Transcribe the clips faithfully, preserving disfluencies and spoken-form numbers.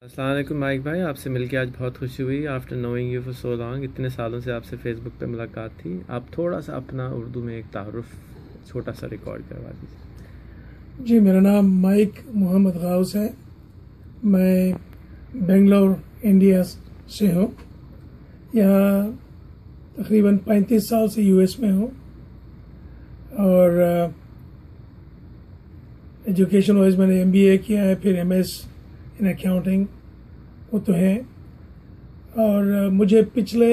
السلام علیکم مائک بھائی، آپ سے مل کے آج بہت خوشی ہوئی. After knowing you for so long, اتنے سالوں سے آپ سے فیس بک پہ ملاقات تھی. آپ تھوڑا سا اپنا اردو میں ایک تعارف چھوٹا سا ریکارڈ کروا دیجیے. جی، میرا نام مائک محمد غاؤس ہے. میں بنگلور انڈیا سے ہوں. یہاں تقریباً پینتیس سال سے یو ایس میں ہوں اور ایجوکیشن وائز میں نے ایم بی اے کیا ہے، پھر ایم ایس ان اکاؤنٹنگ وہ تو ہے. اور مجھے پچھلے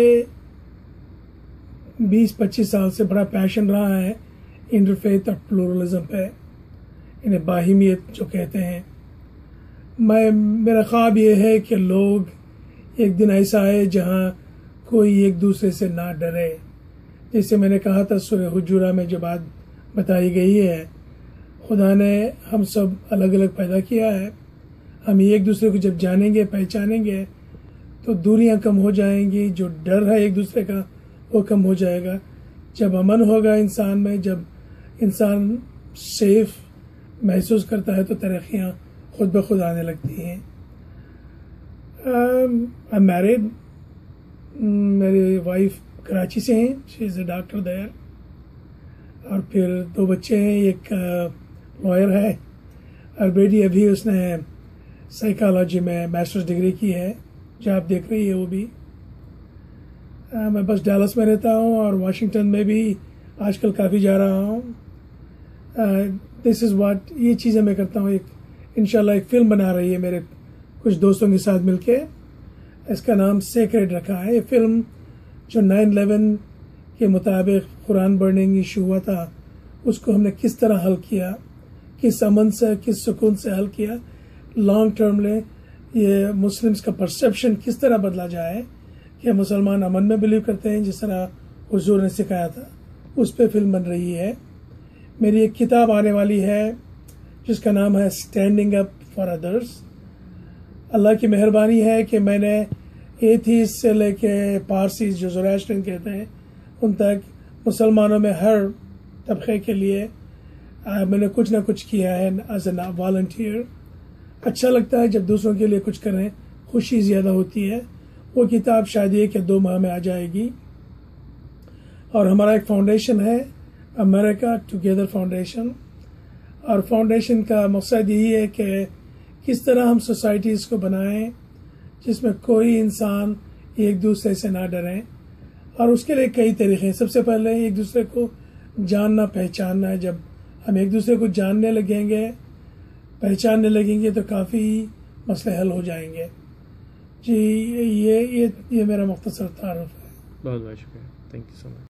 بیس پچیس سال سے بڑا پیشن رہا ہے انٹرفیتھ اور پلورلزم پہ، انہیں باہمیت جو کہتے ہیں. میں میرا خواب یہ ہے کہ لوگ ایک دن ایسا آئے جہاں کوئی ایک دوسرے سے نہ ڈرے. جیسے میں نے کہا تھا سورہ حجرہ میں جو بات بتائی گئی ہے، خدا نے ہم سب الگ الگ پیدا کیا ہے. ہم ایک دوسرے کو جب جانیں گے، پہچانیں گے تو دوریاں کم ہو جائیں گی. جو ڈر ہے ایک دوسرے کا وہ کم ہو جائے گا. جب امن ہوگا انسان میں، جب انسان سیف محسوس کرتا ہے تو ترقیاں خود بخود آنے لگتی ہیں. آئی میرڈ، میری وائف کراچی سے ہیں، شی از اے ڈاکٹر دیر. اور پھر دو بچے ہیں، ایک لائر ہے اور بیٹی ابھی اس نے سائیکالوجی میں ماسٹرز ڈگری کی ہے، جو آپ دیکھ رہی ہے وہ بھی. میں بس ڈالس میں رہتا ہوں اور واشنگٹن میں بھی آج کل کافی جا رہا ہوں. دس از واٹ، یہ چیزیں میں کرتا ہوں. ایک انشاءاللہ ایک فلم بنا رہی ہے میرے کچھ دوستوں کے ساتھ مل کے، اس کا نام سیکریٹ رکھا ہے. یہ فلم جو نائن الیون کے مطابق قرآن برننگ ایشو ہوا تھا، اس کو ہم نے کس طرح حل کیا، کس امن سے، کس سکون سے حل کیا. لانگ ٹرم میں یہ مسلمس کا پرسیپشن کس طرح بدلا جائے کہ مسلمان امن میں بلیو کرتے ہیں جس طرح حضور نے سکھایا تھا. اس پہ فلم بن رہی ہے. میری ایک کتاب آنے والی ہے جس کا نام ہے اسٹینڈنگ اپ فار ادرس. اللہ کی مہربانی ہے کہ میں نے ایتھیسٹ سے لے کے پارسیز جو زوراسٹرین کہتے ہیں ان تک مسلمانوں میں ہر طبقے کے لیے میں نے کچھ نہ کچھ کیا ہے ایز اے والنٹیئر. اچھا لگتا ہے جب دوسروں کے لیے کچھ کریں، خوشی زیادہ ہوتی ہے. وہ کتاب شاید ایک یا دو ماہ میں آ جائے گی. اور ہمارا ایک فاؤنڈیشن ہے، امریکہ ٹوگیدر فاؤنڈیشن. اور فاؤنڈیشن کا مقصد یہی ہے کہ کس طرح ہم سوسائٹیز کو بنائیں جس میں کوئی انسان ایک دوسرے سے نہ ڈریں. اور اس کے لیے کئی طریقے ہیں. سب سے پہلے ایک دوسرے کو جاننا پہچاننا ہے. جب ہم ایک دوسرے کو جاننے لگیں گے، پہچاننے لگیں گے تو کافی مسئلے حل ہو جائیں گے. جی، یہ یہ یہ میرا مختصر تعارف ہے. بہت بہت شکریہ. Thank you so much.